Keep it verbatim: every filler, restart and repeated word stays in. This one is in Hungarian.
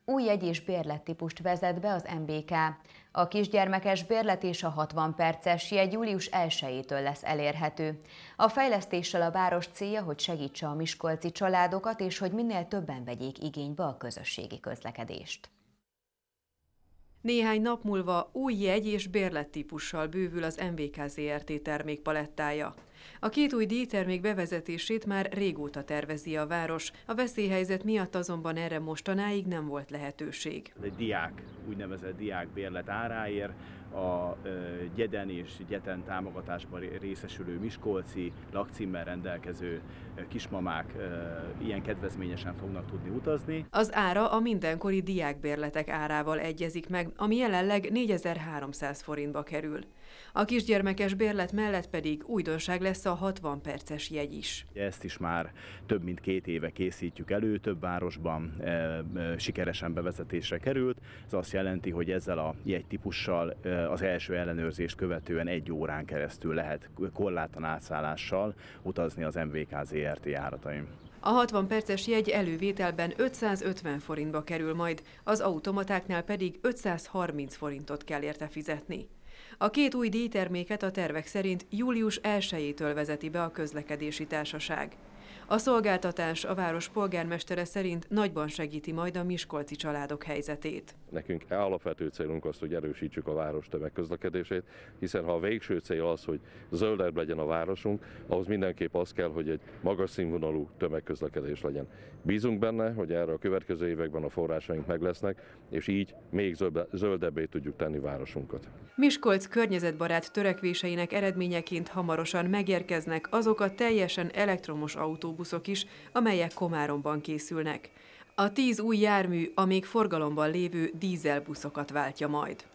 Új jegy- és bérlettípust vezet be az em bé ká. A kisgyermekes bérlet és a hatvan perces jegy július elsejétől lesz elérhető. A fejlesztéssel a város célja, hogy segítse a miskolci családokat, és hogy minél többen vegyék igénybe a közösségi közlekedést. Néhány nap múlva új jegy- és bérlettípussal bővül az em vé ká zé er té termékpalettája. A két új díjtermék bevezetését már régóta tervezi a város, a veszélyhelyzet miatt azonban erre mostanáig nem volt lehetőség. Egy diák, úgynevezett diák bérlet áráért a gyeden és gyeten támogatásban részesülő miskolci lakcímmel rendelkező kismamák ilyen kedvezményesen fognak tudni utazni. Az ára a mindenkori diákbérletek árával egyezik meg, ami jelenleg négyezer-háromszáz forintba kerül. A kisgyermekes bérlet mellett pedig újdonság lesz a hatvan perces jegy is. Ezt is már több mint két éve készítjük elő, több városban e, e, sikeresen bevezetésre került. Ez azt jelenti, hogy ezzel a jegytípussal e, az első ellenőrzést követően egy órán keresztül lehet korlátlan átszállással utazni az em vé ká zé er té járatain. A hatvan perces jegy elővételben ötszázötven forintba kerül majd, az automatáknál pedig ötszázharminc forintot kell érte fizetni. A két új díjterméket a tervek szerint július elsejétől vezeti be a közlekedési társaság. A szolgáltatás a város polgármestere szerint nagyban segíti majd a miskolci családok helyzetét. Nekünk alapvető célunk az, hogy erősítsük a város tömegközlekedését, hiszen ha a végső cél az, hogy zöldebb legyen a városunk, ahhoz mindenképp az kell, hogy egy magas színvonalú tömegközlekedés legyen. Bízunk benne, hogy erre a következő években a forrásaink meg lesznek, és így még zöldebbé tudjuk tenni városunkat. Miskolc környezetbarát törekvéseinek eredményeként hamarosan megérkeznek azok a teljesen elektromos autóbuszok is, amelyek Komáromban készülnek. A tíz új jármű a még forgalomban lévő dízelbuszokat váltja majd.